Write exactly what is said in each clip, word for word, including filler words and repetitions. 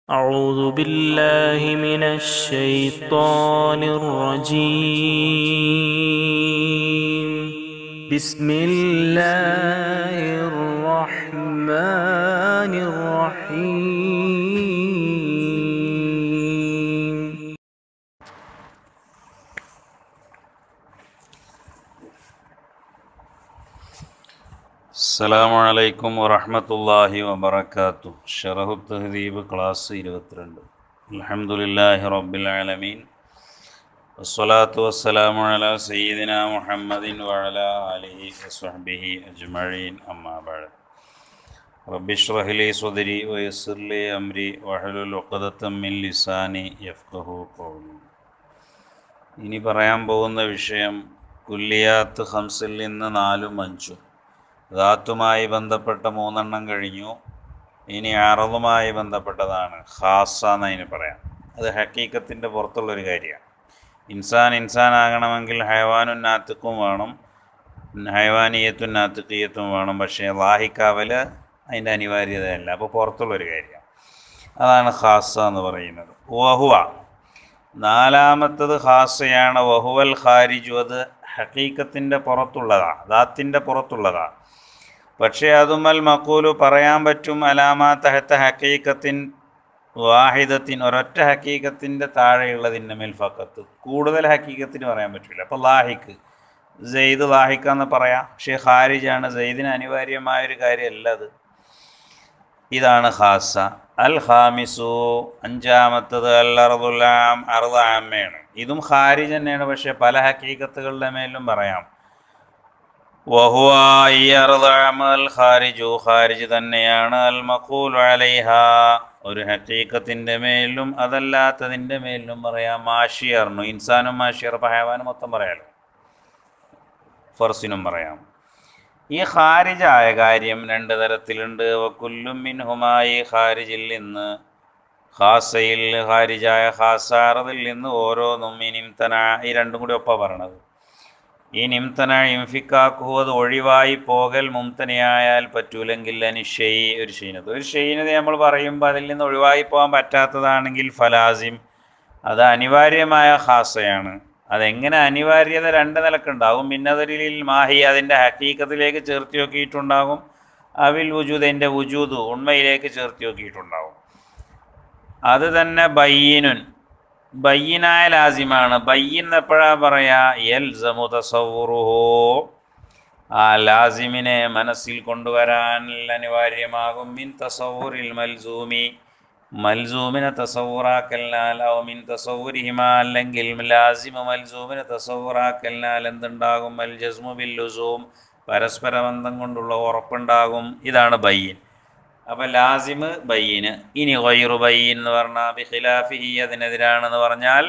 أعوذ بالله من الشيطان الرجيم بسم الله الرحمن الرحيم അസ്സലാമു അലൈക്കും വറഹ്മത്തുള്ളാഹി വബറകാതുഹു. ശറഹു തഹ്ദീബ് ക്ലാസ് ഇരുപത്തിരണ്ട്. അൽഹംദുലില്ലാഹി റബ്ബിൽ ആലമീൻ വസ്സലാത്തു വസ്സലാമു അലാ സയ്യിദിനാ മുഹമ്മദിൻ വഅലാ ആലിഹി വസ്വഹ്ബിഹി അജ്മഈൻ. അമ്മാ ബഅദ്. റബ്ബി ഇശ്റഹ് ലി സ്വദ്രി വയസ്സിർ ലി അംരി വഹ്ലുൽ ഉഖ്ദതം മിൻ ലിസാനി യഫ്ഖഹു ഖൗലി. ഇനി പറയാൻ പോകുന്ന വിഷയം കുല്ലിയാത്ത് ഖംസിൽ നിന്ന് നാലും അഞ്ചും. ദാത്തുമായി ബന്ധപ്പെട്ട മൂന്നെണ്ണം കഴിഞ്ഞു. ഇനി അറളുമായി ബന്ധപ്പെട്ടതാണ് ഖാസ എന്നതിന് പറയാം. അത് ഹക്കീക്കത്തിൻ്റെ പുറത്തുള്ളൊരു കാര്യമാണ്. ഇൻസാൻ ഇൻസാനാകണമെങ്കിൽ ഹയവാനും നാത്തിക്കും വേണം, ഹയവാനിയത്തും നാത്തിക്കീയത്തും വേണം. പക്ഷേ ലാഹിക്കാവൽ അതിൻ്റെ അനിവാര്യതയല്ല. അപ്പോൾ പുറത്തുള്ളൊരു കാര്യമാണ്. അതാണ് ഖാസ എന്ന് പറയുന്നത്. വഹുവ നാലാമത്തത് ഖാസയാണ്. വഹുവൽ ഖാരിജു, അത് ഹക്കീക്കത്തിൻ്റെ പുറത്തുള്ളതാണ്, ദാത്തിൻ്റെ പുറത്തുള്ളതാണ്. പക്ഷേ അതും അൽ മഖൂലു പറയാൻ പറ്റും അലാമാ തഹത്ത ഹക്കീക്കത്തിൻ വാഹിദത്തിൻ, ഒരൊറ്റ ഹക്കീക്കത്തിൻ്റെ താഴെയുള്ളതിൻ്റെ മേൽ ഫക്കത്ത്. കൂടുതൽ ഹക്കീക്കത്തിന് പറയാൻ പറ്റില്ല. അപ്പോൾ ലാഹിക്ക് സെയ്ദ് ലാഹിക്കാന്ന് പറയാം. പക്ഷേ ഖാരിജാണ്, സെയ്ദിന് അനിവാര്യമായൊരു കാര്യമല്ല അത്. ഇതാണ് ഖാസ. അൽ ഖാമിസു അഞ്ചാമത്തത് അൽ അർദുലാം, അർദ് ആമ്മയാണ്. ഇതും ഖാരിജ് തന്നെയാണ്, പക്ഷേ പല ഹക്കീക്കത്തുകളുടെ മേലും പറയാം. വഹുവ ഈ അർദ് അമൽ ഖാരിജു, ഖാരിജ് തന്നെയാണ്. അൽ മഖൂലു അലൈഹ, ഒരു ഹക്കീക്കത്തിൻ്റെ മേലും അതല്ലാത്തതിൻ്റെ മേലും പറയാം. മാഷിയർന്നു, ഇൻസാനും മാഷിയർ, ഹയവാനും മൊത്തം പറയാലോ, ഫർസിനും പറയാം. ഈ ഖാരിജായ കാര്യം രണ്ട് തരത്തിലുണ്ട്. വകുല്ലും മിൻഹുമായി, ഖാരിജിൽ നിന്ന്, ഖാസയിൽ ഖാരിജായ ഖാസ അർദിൽ നിന്ന് ഓരോന്നും ഇനിംതന, ഈ രണ്ടും കൂടി ഒപ്പ പറയണത്. ഈ നിംതന ഇംഫിക്കാക്കു, അത് ഒഴിവായി പോകൽ മുംതനയായാൽ പറ്റൂലെങ്കിൽ അനിഷയി, ഒരു ഷെയ്നത് ഒരു ഷെയ്നത് നമ്മൾ പറയുമ്പോൾ അതിൽ നിന്ന് ഒഴിവായി പോകാൻ പറ്റാത്തതാണെങ്കിൽ ഫലാസിം, അത് അനിവാര്യമായ ഖാസയാണ്. അതെങ്ങനെ അനിവാര്യത രണ്ട് നിലക്കുണ്ടാകും. മിന്നദരിൽ മാഹി, അതിൻ്റെ ഹക്കീക്കത്തിലേക്ക് ചേർത്തി നോക്കിയിട്ടുണ്ടാകും. അവിൽ വുജൂദ്, എൻ്റെ വുജൂദ് ഉണ്മയിലേക്ക് ചേർത്തി നോക്കിയിട്ടുണ്ടാകും. അത് തന്നെ ബയ്യിനുൻ, ബയ്യിനായ ലാസിമാണ്. ബയ്യിൻ എപ്പോഴാണ് പറയാ? യൽസമു തസവ്വുറുഹു, ആ ലാസിമിനെ മനസ്സിൽ കൊണ്ടുവരാൻ അനിവാര്യമാകും. മിൻ തസവ്വുറിൽ മൽസൂമി, മൽസൂമിനെ തസവ്വുറാക്കലിനാൽ, ഔ മിൻ തസവ്വുരിഹിമ, അല്ലെങ്കിൽ ലാസിമ മൽസൂമിനെ തസവ്വുറാക്കലിനാൽ എന്തുണ്ടാകും? അൽ ജസ്മു ബിൽ ലുസൂം, പരസ്പര ബന്ധം കൊണ്ടുള്ള ഉറപ്പുണ്ടാകും. ഇതാണ് ബയ്യിൻ. അപ്പം ലാസിമ് ബയ്യിന്. ഇനി ഗൈറു ബയ്യിൻ എന്ന് പറഞ്ഞാൽ ബിഖിലാഫിഹി, അതിനെതിരാണെന്ന് പറഞ്ഞാൽ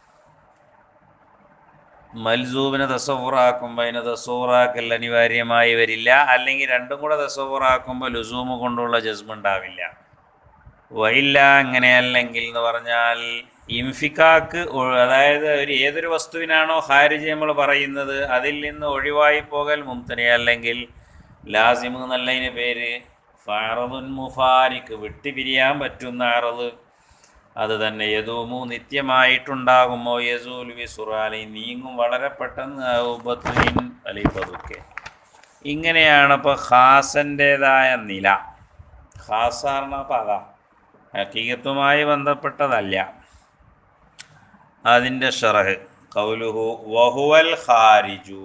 മൽസൂമിനെ തസവ്വുറാക്കുമ്പോൾ അതിനെ തസവ്വുറാക്കൽ അനിവാര്യമായി വരില്ല. അല്ലെങ്കിൽ രണ്ടും കൂടെ തസവ്വുറാക്കുമ്പോൾ ലുസൂമ് കൊണ്ടുള്ള ജസ്മ് ഉണ്ടാവില്ല. വയില്ല, അങ്ങനെയല്ലെങ്കിൽ എന്ന് പറഞ്ഞാൽ ഇംഫിക്കാക്ക്, അതായത് ഒരു ഏതൊരു വസ്തുവിനാണോ ഖാരിജ് നമ്മൾ പറയുന്നത് അതിൽ നിന്ന് ഒഴിവായി പോകൽ മുംതനി, അല്ലെങ്കിൽ ലാസിമ് എന്നതിന് പേര് ഫഅറദുൻ മുഫാരിക്ക്, വിട്ടുപിരിയാൻ പറ്റുന്ന അറദ്. അത് തന്നെ യദൂമു, നിത്യമായിട്ടുണ്ടാകുമോ, യസൂലു ബിസുറാലി, നീങ്ങും വളരെ പെട്ടെന്ന്, ഔബത്തുൻ അലി പതുക്കെ. ഇങ്ങനെയാണ് ഇപ്പോൾ ഖാസൻ്റേതായ നില. ഖാസ പറഞ്ഞാൽ പദ ഹഖീഖത്തുമായി ബന്ധപ്പെട്ടതല്ല. അതിൻ്റെ ഷറഹ് ഖൗലുഹു വഹുവൽ ഖാരിജു,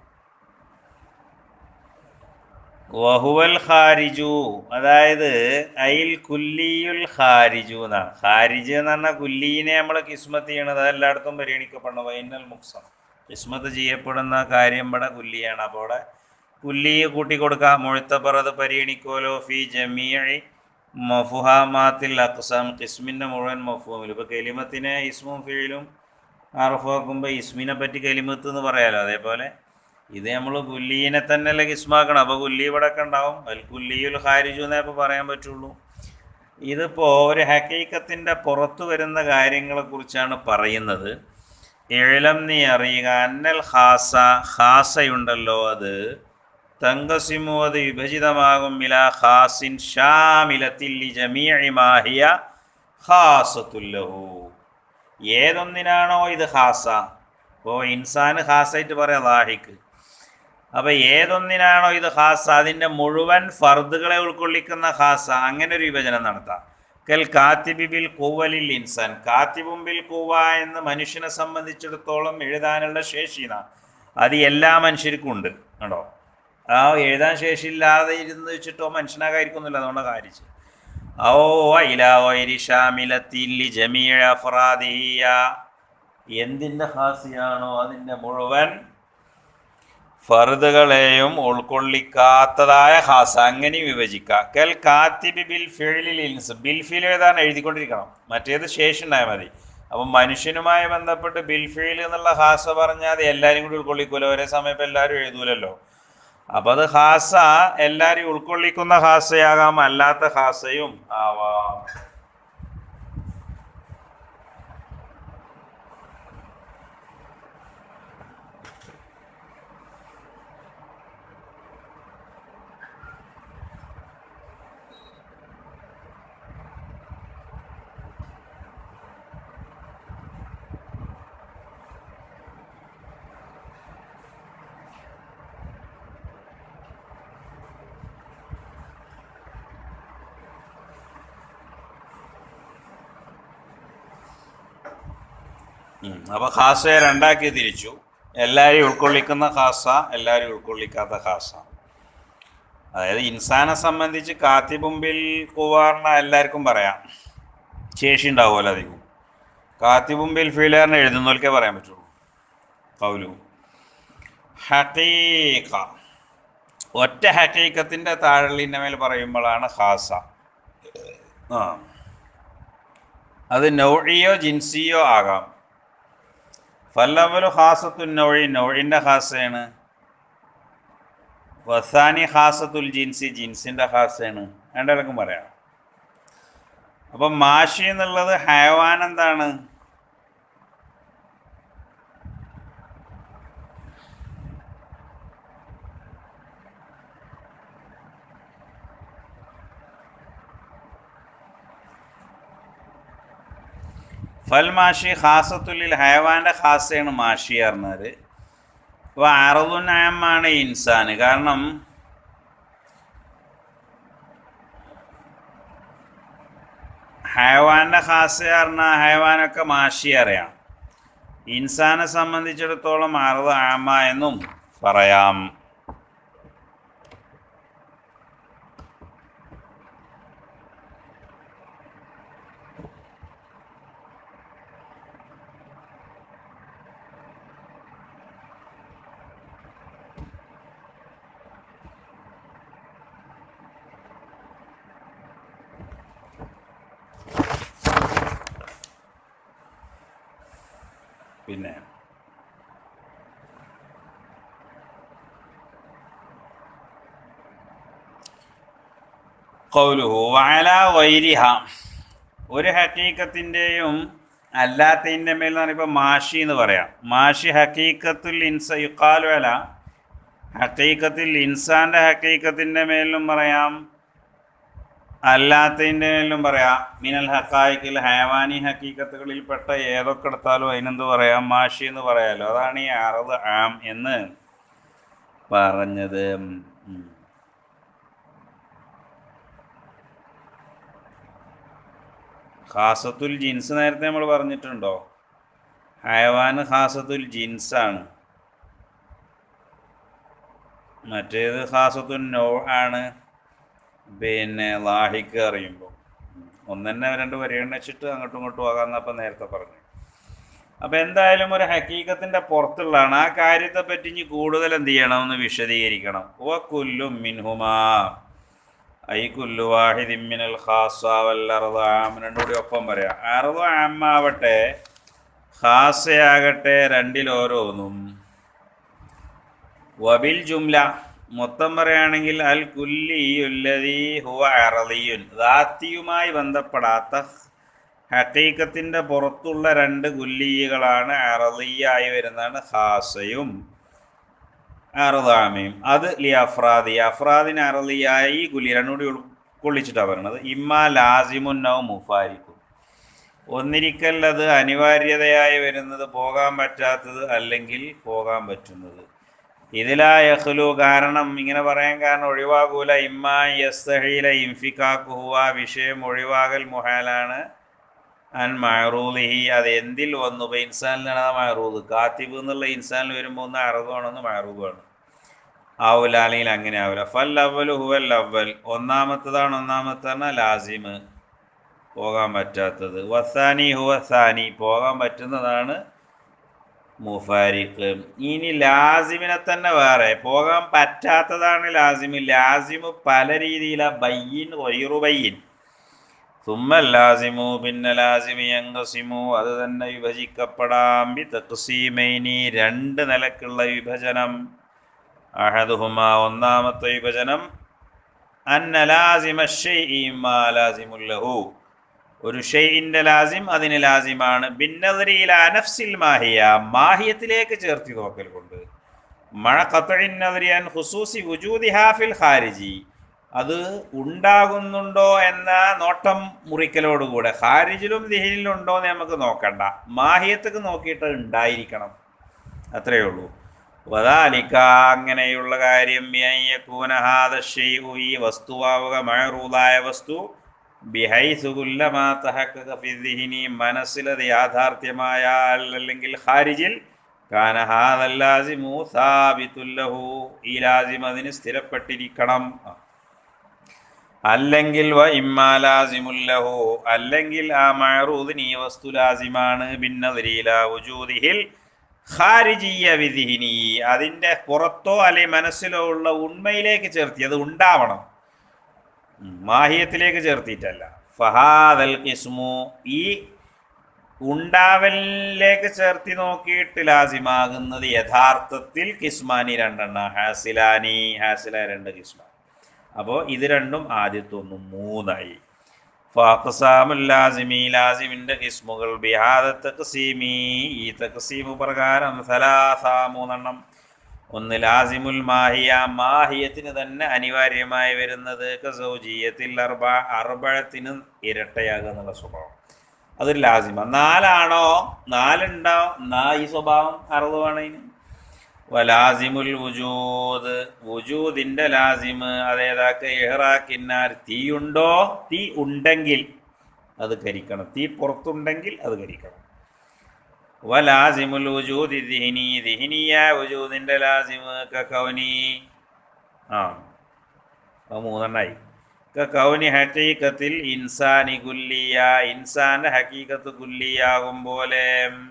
വഹുവൽ ഖാരിജു, അതായത് അയിൽ കുല്ലിയുൽ ഖാരിജു എന്നാണ്. ഖാരിജ് എന്ന് പറഞ്ഞാൽ കുല്ലീനെ നമ്മൾ കിസ്മത്ത് ചെയ്യണത്, അതെല്ലായിടത്തും പരിഗണിക്കപ്പെടണം. വൈനൽ മുക്സം, കിസ്മത്ത് ചെയ്യപ്പെടുന്ന കാര്യം ഇവിടെ കുല്ലിയാണ്. അപ്പോൾ അവിടെ കുല്ലി കൂട്ടിക്കൊടുക്കാം. മുഴുത്തബർ അത് പരിഗണിക്കുമല്ലോ. ഫി ജമീഇ മഫുഹാമാത്തിൽ അഖ്സാം, കിസ്മിൻ്റെ മുഴുവൻ മഫൂമിൽ. ഇപ്പോൾ കെലിമത്തിനെ ഇസ്മും ഫീലും അർഫാക്കുമ്പോൾ ഇസ്മിനെ പറ്റി കെലിമത്ത് എന്ന് പറയാമല്ലോ. അതേപോലെ ഇത് നമ്മൾ കുല്ലീനെ തന്നെയല്ലേ കിസ്മാക്കണം. അപ്പോൾ കുല്ലി ഇവിടെ ഒക്കെ ഉണ്ടാവും. അൽ കുല്ലിയുൽ ഖാരിജു എന്നേ ഇപ്പോൾ പറയാൻ പറ്റുള്ളൂ. ഇതിപ്പോൾ ഒരു ഹക്കീക്കത്തിൻ്റെ പുറത്തു വരുന്ന കാര്യങ്ങളെക്കുറിച്ചാണ് പറയുന്നത്. ഇഅ്ലം, നീ അറിയുക, അന്നൽ ഖാസ, ഖാസയുണ്ടല്ലോ അത്, തങ്കസിമു, അത് വിഭജിതമാകും, ഇലാ ഖാസിൻ ഷാമിലത്തിൽ ജമീഇ മാഹിയ, ഖാസത്തുല്ലഹു. ഏതൊന്നിനാണോ ഇത് ഖാസ, ഇപ്പോൾ ഇൻസാന് ഖാസായിട്ട് പറയാം ലാഹിക്ക്. അപ്പോൾ ഏതൊന്നിനാണോ ഇത് ഖാസ അതിൻ്റെ മുഴുവൻ ഫർദുകളെ ഉൾക്കൊള്ളിക്കുന്ന ഖാസ, അങ്ങനെ ഒരു വിഭജനം നടത്താം. കൽ കാത്തിബി ബിൽ ഖുവ്വലിൽ ഇൻസാൻ, കാത്തിബും ബിൽ ഖുവ്വ എന്ന് മനുഷ്യനെ സംബന്ധിച്ചിടത്തോളം എഴുതാനുള്ള ശേഷിന അത് എല്ലാ മനുഷ്യർക്കും ഉണ്ട് കേട്ടോ. ആ എഴുതാൻ ശേഷിയില്ലാതെ ഇരുന്ന് വെച്ചിട്ടോ മനുഷ്യനാകായിരിക്കുന്നില്ല, അതുകൊണ്ട് കാരിച്ച് ഓ ഇലാമിലത്തില്ലി ജമീഅ അഫ്റാദിയ, എന്തിൻ്റെ ഖാസിയാണോ അതിൻ്റെ മുഴുവൻ ഫർദുകളെയും ഉൾക്കൊള്ളിക്കാത്തതായ ഖാസ, അങ്ങനെ വിഭജിക്കുക. കൽ കാത്തിബി ബിൽ ഫിഅലിൽ ഇൻസ്, ബിൽ ഫിൽ ഏതാണ് എഴുതിക്കൊണ്ടിരിക്കണം, മറ്റേത് ശേഷി ഉണ്ടായാൽ മതി. അപ്പം മനുഷ്യനുമായി ബന്ധപ്പെട്ട് ബിൽ ഫിൽ എന്നുള്ള ഖാസ പറഞ്ഞാൽ അത് എല്ലാവരും കൂടി ഉൾക്കൊള്ളിക്കുമല്ലോ, ഒരേ സമയം ഇപ്പം എല്ലാവരും എഴുതൂലല്ലോ. അപ്പം അത് ഖാസ എല്ലാവരും ഉൾക്കൊള്ളിക്കുന്ന ഖാസയാകാം, അല്ലാത്ത ഖാസയും ആവാം. അപ്പോൾ ഖാസയെ രണ്ടാക്കി തിരിച്ചു, എല്ലാവരെയും ഉൾക്കൊള്ളിക്കുന്ന ഖാസ, എല്ലാവരും ഉൾക്കൊള്ളിക്കാത്ത ഖാസ. അതായത് ഇൻസാനെ സംബന്ധിച്ച് കാത്തിബുംബിൽ കുവാറിന എല്ലാവർക്കും പറയാം, ശേഷി ഉണ്ടാവുമല്ലോ അധികം. കാത്തിബുംബിൽ ഫീലറിനെ എഴുതുന്നവർക്കേ പറയാൻ പറ്റുള്ളൂ. കൗലു ഹഖീഖ, ഒറ്റ ഹഖീഖത്തിൻ്റെ താഴെള്ളിൻ്റെ മേൽ പറയുമ്പോഴാണ് ഖാസ. ആ അത് നൗഇയോ ജിൻസിയോ ആകാം. ഫല്ലവലു ഖാസത്തുൽ നൗഇ, നൗഇൻ്റെ ഖാസയാണ്. വസാനി ഖാസത്തുൽ ജിൻസി, ജിൻസിൻ്റെ ഖാസയാണ്. രണ്ടിടക്കും പറയാം. അപ്പം മാഷി എന്നുള്ളത് ഹയവാൻ എന്താണ്? ഫൽ മാഷി ഖാസത്തുല്ലിൽ, ഹയവാൻ്റെ ഖാസയാണ് മാഷി പറഞ്ഞത്. അപ്പോൾ അറദുൻ ആമാണ് ഇൻസാന്, കാരണം ഹയവാൻ്റെ ഖാസ പറഞ്ഞാൽ ഹയവാനൊക്കെ മാഷി അറിയാം. ഇൻസാനെ സംബന്ധിച്ചിടത്തോളം അറദ് ആമ എന്നും പറയാം. പിന്നെ ഖൗലുഹു വഅലാ ഗൈരിഹ, ഒരു ഹഖീഖത്തിൻ്റെയും അല്ലാത്തതിൻ്റെ മേൽ എന്ന് പറയുമ്പോൾ മാഷി എന്ന് പറയാം. മാഷി ഹഖീഖത്തുൽ ഇൻസ യുഖാലു അല, ഹഖീഖത്തുൽ ഇൻസാൻ്റെ ഹഖീഖത്തിൻ്റെ മേലും പറയാം, അല്ലാത്തതിൻ്റെ മേലും പറയാം. മിനൽ ഹഖായിഖിൽ, ഹയവാനി ഹഖീഖത്തുകളിൽപ്പെട്ട ഏതൊക്കെ എടുത്താലും അതിനെന്ത് പറയാം? മാഷി എന്ന് പറയാമല്ലോ. അതാണ് ഈ അറദ് ആം എന്ന് പറഞ്ഞത്. ഖാസത്തുൽ ജിൻസ് നേരത്തെ നമ്മൾ പറഞ്ഞിട്ടുണ്ടോ? ഹയവാന് ഖാസത്തുൽ ജിൻസാണ്, മറ്റേത് ഖാസത്തുൽ നൗ ആണ്. പിന്നെ ലാഹിക്ക് അറിയുമ്പോൾ ഒന്നെന്നെ രണ്ട് പരിഗണിച്ചിട്ട് അങ്ങോട്ടും ഇങ്ങോട്ടും ആകാമെന്നപ്പം നേരത്തെ പറഞ്ഞു. അപ്പം എന്തായാലും ഒരു ഹഖീഖത്തിൻ്റെ പുറത്തുള്ളതാണ്. ആ കാര്യത്തെപ്പറ്റി ഇനി കൂടുതൽ എന്ത് ചെയ്യണമെന്ന് വിശദീകരിക്കണം. വ കുല്ലു മിൻഹുമാ ഐ കുല്ലു വാഹിദിൻ മിനൽ ഖാസ വൽ അർദ് ആം, രണ്ടും കൂടി ഒപ്പം പറയാം. അർദ് ആം ആവട്ടെ ഖാസയാകട്ടെ രണ്ടിലോരോന്നും. വബിൽ ജുംല, മൊത്തം പറയുകയാണെങ്കിൽ അൽ കുല്ലിയുല്ലദീ ഹുവ അറളിയുൻ, ദാത്തിയുമായി ബന്ധപ്പെടാത്ത ഹഖീഖത്തിൻ്റെ പുറത്തുള്ള രണ്ട് കുല്ലികളാണ് അറളിയായി വരുന്നതാണ് ഖാസയും അർദാമയും. അത് ലി അഫ്രാദി, അഫ്രാദിന് അറളിയായി കുല്ലി രണ്ടും കൂടി ഉൾക്കൊള്ളിച്ചിട്ടാണ് പറയുന്നത്. ഇമ്മ ലാസിമുൻ ഔ മുഫാരിഖുൻ, ഒന്നിരിക്കൽ അത് അനിവാര്യതയായി വരുന്നത്, പോകാൻ പറ്റാത്തത് അല്ലെങ്കിൽ പോകാൻ പറ്റുന്നത്. ഇതിലാ യഖ്ലു, കാരണം ഇങ്ങനെ പറയാൻ കാരണം ഒഴിവാകൂല, ഇമ്മാ യസ്തഹീല ഇൻഫിക്കാക്കുഹു, ആ വിഷയം ഒഴിവാകൽ മുഹാലാണ്, അൻ മഅറൂദിഹി, അത് എന്തിൽ വന്നു, ഇപ്പോൾ ഇൻസാനിലാണ് ആ മഅറൂദ്, കാത്തിബ് എന്നുള്ള ഇൻസാനിൽ വരുമ്പോൾ ഒന്ന് അറദാണെന്ന് മഅറൂദാണ്, ആവില്ല, അല്ലെങ്കിൽ അങ്ങനെ ആവില്ല. ഫൽ അവ്വലു ഹുവൽ അവ്വൽ, ഒന്നാമത്തതാണ് ഒന്നാമത്താണ് ലാസിമ്, പോകാൻ പറ്റാത്തത്. വസാനി ഹുവ സാനി, പോകാൻ പറ്റുന്നതാണ് മുഫാരിഖ്. ഇനി ലാസിമിനെ തന്നെ വേറെ, പോകാൻ പറ്റാത്തതാണ് ലാസിമ്. ലാസിമ് പല രീതിയിലാണ്, ബയ്യിൻ ഗൈറു ബയ്യിൻ. സുമ്മ ലാസിമു, പിന്നെ ലാസിമി യൻഖസിമു, അത് തന്നെ വിഭജിക്കപ്പെടാം, ബി തഖ്സീമൈനി, രണ്ട് നിലക്കുള്ള വിഭജനം. അഹദുഹുമ, ഒന്നാമത്തെ വിഭജനം, അന്ന ലാസിമ ശൈഇ മാ ലാസിമുൽ ലഹു, ഒരു ഷൈഇന്റെ ലാസിം അതിന് ലാസിമാണ്, ബിന്നദരി ഇലാ നഫ്സിൽ മാഹിയ, മാഹിയത്തിലേക്ക് ചേർത്തി നോക്കൽ കൊണ്ട്, മഅ ഖത്ഇൻ നദരി അൻ ഖുസൂസി വുജൂദിഹാ ഫിൽ ഖാരിജി, അത് ഉണ്ടാകുന്നുണ്ടോ എന്ന നോട്ടം മുറിക്കലോടുകൂടെ, ഖാരിജിലും ദിഹിനിലും ഉണ്ടോ എന്ന് നമുക്ക് നോക്കണ്ട, മാഹിയത്തേക്ക് നോക്കിയിട്ട് ഉണ്ടായിരിക്കണം, അത്രയേ ഉള്ളൂ. വദാലിക, അങ്ങനെയുള്ള കാര്യം, യകൂന ഹാദ ശൈഉ, ഈ വസ്തുവാവുക, മഅറൂദായ വസ്തു, ബിഹൈസു കുല്ലമാ തഹഖഖ ഫി ദിഹ്നി, മനസ്സിലത് യാഥാർത്ഥ്യമായാൽ അല്ലെങ്കിൽ ഖാരിജിൽ, കാന ഹാദൽ ലാസിമു സാബിതുൽ ലഹു, ഈ ലാസിം അതിന് സ്ഥിരപ്പെട്ടിരിക്കണം. അല്ലെങ്കിൽ വ ഇമ്മാ ലാസിമുൽ ലഹു, അല്ലെങ്കിൽ ആ മഅറൂദിന് ഈ വസ്തു ലാസിമാണ്, ബിന്നദരി ഇലാ വുജൂദിഹിൽ ഖാരിജിയ്യ ബിദിഹ്നി, അതിൻ്റെ പുറത്തോ അല്ലെങ്കിൽ മനസ്സിലോ ഉള്ള ഉണ്മയിലേക്ക് ചേർത്തി, അത് ഉണ്ടാവണം, മാഹിയത്തിലേക്ക് ചേർത്തിയിട്ടല്ല. ഫഹാദൽ ഖിസ്മു, ഈ ഉണ്ടാവലിലേക്ക് ചേർത്തി നോക്കിയിട്ട് ലാസിമാകുന്നത് യഥാർത്ഥത്തിൽ കിസ്മാനി രണ്ടെണ്ണ, ഹാസിലാനി, ഹാസില രണ്ട് കിസ്മ. അപ്പോൾ ഇത് രണ്ടും ആദ്യത്തെ ഒന്നും മൂന്നായി. ഫഅഖ്സാമുൽ ലാസിമി, ലാസിമിൻ്റെ കിസ്മുകൾ, ബിഹാദ തഖ്സീമി, ഈ തഖ്സീമു പ്രകാരം, സലാസ, മൂന്നെണ്ണം. ഒന്ന് ലാസിമുൽ മാഹിയ, മാഹിയത്തിന് തന്നെ അനിവാര്യമായി വരുന്നത്, കസൗജിയത്തിൽ അർബ, അർബഅത്തിന് ഇരട്ടയാകുക എന്നുള്ള സ്വഭാവം, അതൊരു ലാസിമ. നാലാണോ, നാലുണ്ടോ, നാ ഈ സ്വഭാവം അറുതുമാണ്. വലാസിമുൽ വുജൂദ്, വുജൂദിൻ്റെ ലാസിമ്, അതേതാക്ക് ഇഹ്റാഖിന്നാർ, തീയുണ്ടോ, തീ ഉണ്ടെങ്കിൽ അത് കരിക്കണം, തീ പുറത്തുണ്ടെങ്കിൽ അത് കരിക്കണം. വലാസിമുൽ വുജൂദി ദിഹ്നി, ദിഹ്നിയ വുജൂദിൻ്റെ ലാസിമ്, കൗനി, ആ മൂന്നെണ്ണായി. കൗനി ഹഖീഖത്തിൽ ഇൻസാനി കുല്ലിയ, ഇൻസാന്റെ ഹഖീഖത്ത് കുല്ലിയാകും പോലെ,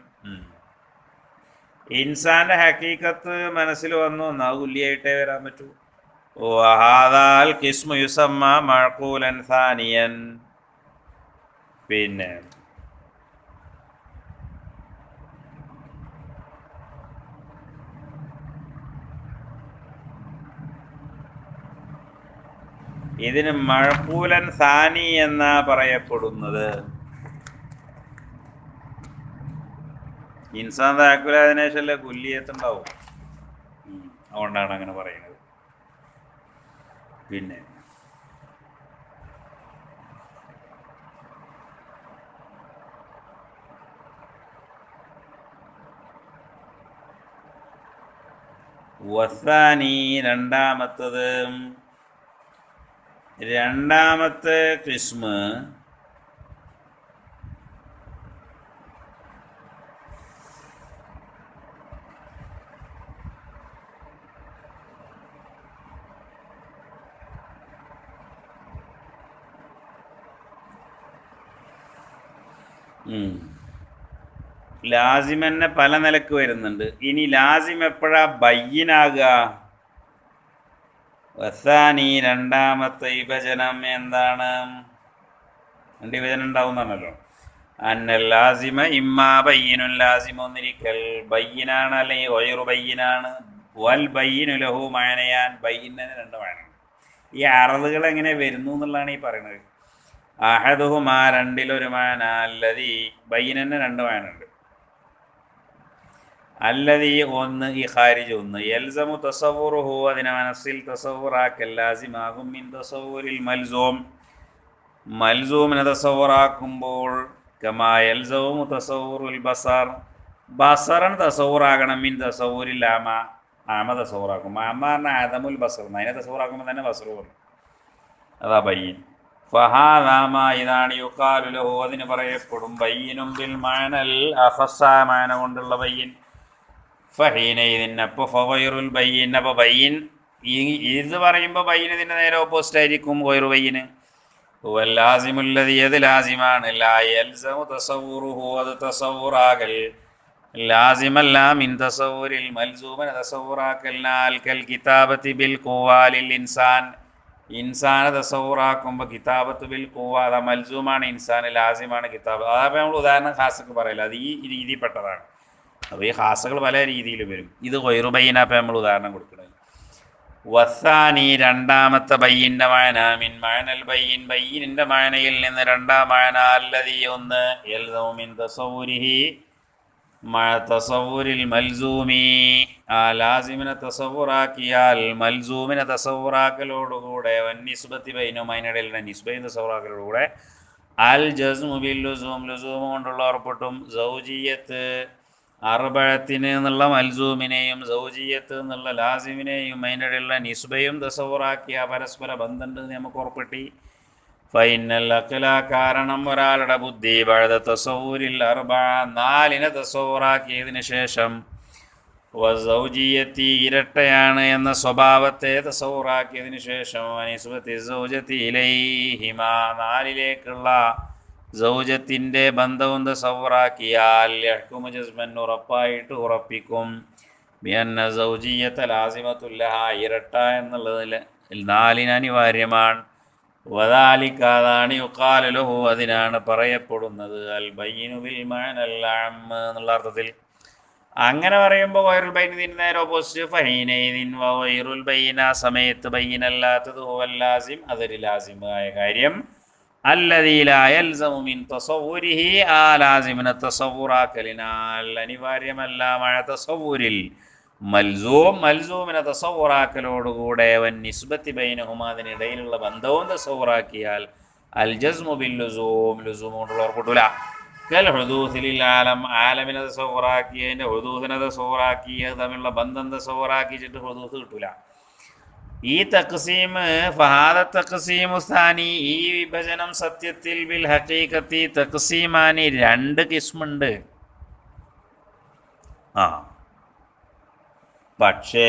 ഇൻസാന്റെ ഹഖീഖത്ത് മനസ്സിൽ വന്നു, എന്നാ കുല്ലിയായിട്ടേ വരാൻ പറ്റൂ. വഹാദാൽ ഖിസ്മു യുസമ്മ മഅഖൂലൻ സാനിയൻ, പിന്നെ ഇതിന് മഅഖൂലൻ സാനി എന്നാ പറയപ്പെടുന്നത്. ഇൻസാൻ താക്കുല അതിനേശല്ലേ കുല്ലിയത്തുണ്ടാവും, അതുകൊണ്ടാണ് അങ്ങനെ പറയുന്നത്. പിന്നെ വസാനി, രണ്ടാമത്തത്, രണ്ടാമത്തെ ഖിസ്മ് ലാസിം തന്നെ പല നിലക്ക് വരുന്നുണ്ട്. ഇനി ലാസിം എപ്പോഴാ ബയ്യിനാകുക? വസാനി, രണ്ടാമത്തെ വിഭജനം എന്താണ്? രണ്ട് വിഭജനം ഉണ്ടാവും എന്നാണല്ലോ. അന്നൽ ലാസിമ ഇമ്മാ ബയ്യിനുൽ ലാസിം, ഒന്നിരിക്കൽ ബയ്യിനാണ് അല്ലെങ്കിൽ ഗൈറു ബയ്യിനാണ്. വൽ ബയ്യിനു ലഹു മഅനയാൻ, ബയ്യിന് രണ്ട് മഅന. ഈ അറദുകൾ എങ്ങനെ വരുന്നു എന്നുള്ളതാണ് ഈ പറയുന്നത്. അഹദുഹുമാ, രണ്ടിലൊരു മഅന, അല്ലദീ, ബയ്യിനന്നെ രണ്ട് മഅന ഉണ്ട്. അല്ലദീ ഒന്ന്, ഈ ഖാരിജ് ഒന്ന്, യൽസമു തസവ്വുറുഹു, അതിനെ മനസ്സിൽ തസവ്വുറാക്കൽ ലാസിമാകും, മിൻ തസവ്വുരിൽ മൽസൂം, മൽസൂമിനെ തസവ്വുറാക്കുമ്പോൾ കമാ യൽസമു തസവ്വുറുൽ ബസർ, ബസറൻ തസവ്വുറാകണം മിൻ തസവ്വുരിൽ ആമ, ആമ തസവ്വുറാക്കും. ആമ പറഞ്ഞാൽ ആദമുൽ ബസർ, അതിനെ തസവ്വുറാക്കുമ്പോൾ തന്നെ ബസർ വന്നു, അതാ ബയ്യിൻ. ഫഹാദാമ ഇതാണ് യുഖാലു ലഹു അതിന് പറയപ്പെടും ബയ്യിനും ബിൽ മഅനൽ അഖസ്സായ മഅന കൊണ്ടുള്ള ബയ്യിൻ. ഫഹീനൈദിൻ അപ്പോൾ ഫഗൈറുൽ ബയ്യിൻ, അപ്പോൾ ബയ്യിൻ ഈ ഇത് പറയുമ്പോൾ ബയ്യിൻ ഇതിൻ്റെ നേരെ ഓപ്പോസിറ്റ് ആയിരിക്കും ഗൈറു ബയ്യിന്. ഹുവൽ ലാസിമുല്ലദി അത് ലാസിമാണ്, ലാ യൽസമു തസവ്വുറുഹു അത് തസവ്വുറാകൽ ലാസിമല്ല മിൻ തസവ്വുരിൽ മൽസൂമന തസവ്വുറാക്കൽ കൽ കിതാബത്തി ബിൽ ഖുവാലിൽ ഇൻസാൻ, ഇൻസാനെ തസവ്വുറാക്കുമ്പോൾ കിതാബത്ത് ബിൽ ഖുവ അതാ മൽസൂമാണ് ഇൻസാൻ, ലാസിമാണ് കിതാബ്. അതപ്പോൾ നമ്മൾ ഉദാഹരണം ഖാസക്ക് പറയില്ല, അത് ഈ രീതിയിൽപ്പെട്ടതാണ്. അപ്പോൾ ഈ ഖാസകൾ പല രീതിയിൽ വരും. ഇത് ഗൈറു ബയ്യിന അപ്പോൾ നമ്മൾ ഉദാഹരണം കൊടുക്കുന്നത്. വസാനി രണ്ടാമത്തെ ബയ്യിൻ്റെ മഅന മിൻ മഅനൽ ബയ്യിൻ, ബയ്യിനിൻ്റെ മഅനയിൽ നിന്ന് രണ്ടാം മഅന അല്ലദീ ഒന്ന് യൽസമു മിൻ തസവ്വുരിഹി മഅ തസവ്വുരിൽ മൽസൂമി, ആ ലാസിമിനെ തസവ്വുറാക്കിയാൽ മൽസൂമിനെ തസവ്വുറാക്കലോടുകൂടെ വന്നിസ്ബത്തി ബൈനഹും അതിനിടയിലുള്ള നിസ്ബയും തസവ്വുറാക്കലോടുകൂടെ അൽ ജസ്മു ബിൽ ലുസൂം ലുസൂം കൊണ്ടുള്ള ഉറപ്പിട്ടും സൗജിയത്ത് അർബഅത്തിന് എന്നുള്ള മൽസൂമിനെയും സൗജിയത്ത് എന്നുള്ള ലാസിമിനെയും അതിൻ്റെ ഇടയിലുള്ള നിസ്ബയും തസവ്വുറാക്കിയ പരസ്പര ബന്ധമുണ്ട് നമുക്ക് ഉറപ്പിട്ടി. ഫൈനൽ അഖ്ല കാരണം ഒരാളുടെ ബുദ്ധി ബഅദ തസവ്വുരിൽ അർബഅ നാലിനെ തസവ്വുറാക്കിയതിന് ശേഷം വസൗജിയത്തി ഇരട്ടയാണ് എന്ന സ്വഭാവത്തെ തസവ്വുറാക്കിയതിന് ശേഷം നിസ്ബത്തി സൗജത്തി ഇലൈഹിമാ നാലിലേക്കുള്ള സൗജത്തിൻ്റെ ബന്ധവും തസവ്വുറാക്കിയാൽ യഹ്കുമു ജസ്മൻ ഉറപ്പായിട്ട് ഉറപ്പിക്കും ബിഅന്ന സൗജിയത്ത ലാസിമത്തുൽ ലഹാ ഇരട്ട എന്നുള്ളതിൽ നാലിന് അനിവാര്യമാണ്. വദാലിക അതാണ് യുഖാലു ലഹു അതിനാണ് പറയപ്പെടുന്നത് അൽ ബയ്യിനു ബിൽ മഅനൽ അഅം എന്നുള്ള അർത്ഥത്തിൽ. അങ്ങനെ പറയുമ്പോൾ ഗൈറുൽ ബയ്യിന് നേരെ ഓപ്പോസിറ്റ് ഫഹീനൈദിൻ വ ഗൈറുൽ ബയ്യിന സമയത്ത് ബയ്യിനല്ലാത്തത് ഹുവൽ ലാസിം അതൊരു ലാസിമായ കാര്യം അല്ലദീ ലാ യൽസമു മിൻ തസവ്വുരിഹി ആ ലാസിമിനെ തസവ്വുറാക്കലിനാൽ അനിവാര്യമല്ല മഅ തസവ്വുരിൽ മൽസൂം മൽസൂമിനെ തസവ്വുറാക്കലോടുകൂടെ വൻ നിസ്ബത്തി ബൈനഹുമാ അതിനിടയിലുള്ള ബന്ധവും തസവ്വുറാക്കിയാൽ അൽ ജസ്മു ബിൽ ലുസൂം ലുസൂം കൊണ്ടുള്ള ഉറപ്പിട്ടൂല. കൽ ഹുദൂസിൽ ആലം ആലമിനെ തസവ്വുറാക്കിയതിൻ്റെ ഹുദൂസിനെ തസവ്വുറാക്കിയത് തമ്മിലുള്ള ബന്ധം തസവ്വുറാക്കിച്ചിട്ട് ഹുദൂസ് കിട്ടൂല. ഈ തഖ്സീം ഫഹാദ തഖ്സീമു സാനി ഈ വിഭജനം സത്യത്തിൽ ബിൽ ഹഖീഖത്തി തഖ്സീമാനി രണ്ട് കിസ്മുണ്ട്. ആ പക്ഷേ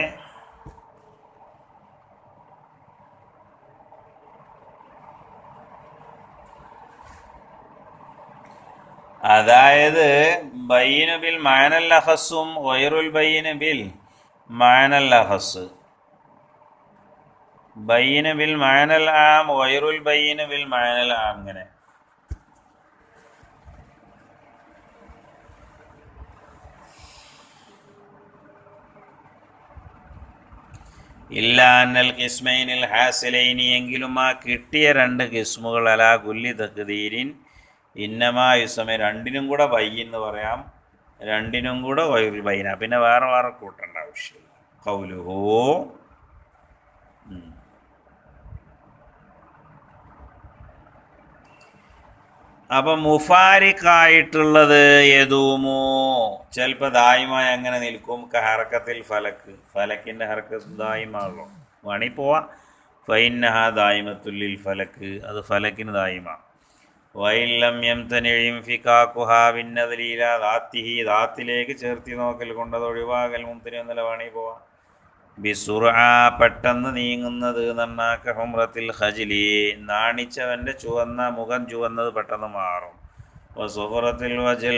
അതായത് ബയ്യിനു ബിൽ മഅനൽ അഖസ്സും ഗൈറുൽ ബയ്യിനു ബിൽ മഅനൽ അഖസ്സ്, ബയ്യിനു ബിൽ മഅനൽ ആം ഗൈറുൽ ബയ്യിനു ബിൽ മഅനൽ ആം. അങ്ങനെ ഇല്ല അന്നൽ ഖിസ്മൈനിൽ ഹാസിലൈനി എങ്കിലും ആ കിട്ടിയ രണ്ട് ഖിസ്മുകൾ അലാ കുല്ലി തഖ്ദീരിൻ ഇന്നമാ യുസമ രണ്ടിനും കൂടെ ബയ്യിൻ എന്ന് പറയാം, രണ്ടിനും കൂടെ ഗൈറുൽ ബയ്യിന, പിന്നെ വേറെ വേറെ കൂട്ടേണ്ട ആവശ്യമില്ല. ഖൗലുഹു അപ്പം മുഫാരിഖായിട്ടുള്ളത് യദൂമു ചിലപ്പോൾ ദായിമായി അങ്ങനെ നിൽക്കും. ഹറക്കത്തിൽ ഫലക്ക് ഫലക്കിൻ്റെ ഹറക്കത്ത് ദായിമാണല്ലോ വേണി പോവാം. ഫൈനഹ ദായിമത്തുല്ലിൽ ഫലക്ക് അത് ഫലക്കിന് ദായിമാണ്. വൈലം യംതനിഇം ഫികാഖുഹാ ബിന്നദലീല ദാത്തിഹി ദാത്തിലേക്ക് ചേർത്തി നോക്കൽ കൊണ്ടത് ഒഴിവാകൽ മുംതനി എന്നല്ല വേണി പോവാം. ബിസുർആ പെട്ടെന്ന് നീങ്ങുന്നത് നന്നാക്ക ഹുംറത്തിൽ ഖജ്ലി നാണിച്ചവൻ്റെ ചുവന്ന മുഖം ചുവന്നത് പെട്ടെന്ന് മാറും. വസുഹറത്തിൽ വജൽ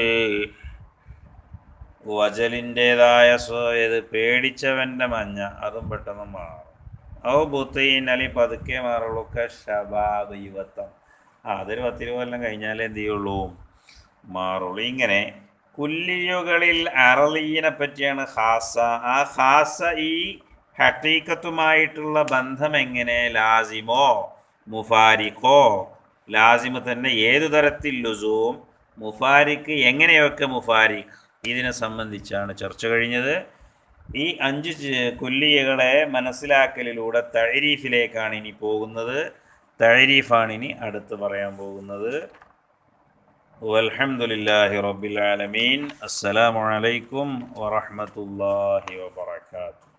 വജലിൻ്റേതായ ഇത് പേടിച്ചവൻ്റെ മഞ്ഞ അതും പെട്ടെന്ന് മാറും. ഔ ബുത്തീൻ അലി പതുക്കെ മാറുള്ളൂക്കെ ഷബാബ് യുവത്വം അതൊരു പത്തിരുപത് കൊല്ലം കഴിഞ്ഞാലേ എന്ത് ചെയ്യുള്ളൂ മാറുള്ളൂ. ഇങ്ങനെ കുല്ലിയുകളിൽ അറളീനെ പറ്റിയാണ് ഖാസ. ആ ഖാസ ഈ ഹഖീഖത്തുമായിട്ടുള്ള ബന്ധം എങ്ങനെ ലാസിമോ മുഫാരിഖോ, ലാസിമ് തന്നെ ഏതു തരത്തിൽ ലുസൂം, മുഫാരിഖ് എങ്ങനെയൊക്കെ മുഫാരിഖ്, ഇതിനെ സംബന്ധിച്ചാണ് ചർച്ച കഴിഞ്ഞത്. ഈ അഞ്ച് കുല്ലിയകളെ മനസ്സിലാക്കലിലൂടെ തഅരീഫിലേക്കാണ് ഇനി പോകുന്നത്. തഅരീഫാണ് ഇനി അടുത്ത് പറയാൻ പോകുന്നത്. വൽഹംദുലില്ലാഹി റബ്ബിൽ ആലമീൻ. അസ്സലാമു അലൈക്കും വറഹ്മത്തുള്ളാഹി വബറകാതുഹു.